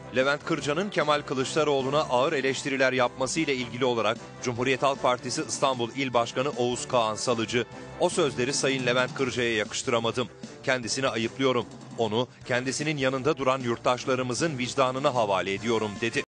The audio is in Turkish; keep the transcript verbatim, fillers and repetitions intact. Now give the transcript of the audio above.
Levent Kırca'nın Kemal Kılıçdaroğlu'na ağır eleştiriler yapmasıyla ilgili olarak Cumhuriyet Halk Partisi İstanbul İl Başkanı Oğuz Kağan Salıcı, "O sözleri Sayın Levent Kırca'ya yakıştıramadım. Kendisini ayıplıyorum. Onu kendisinin yanında duran yurttaşlarımızın vicdanına havale ediyorum," dedi.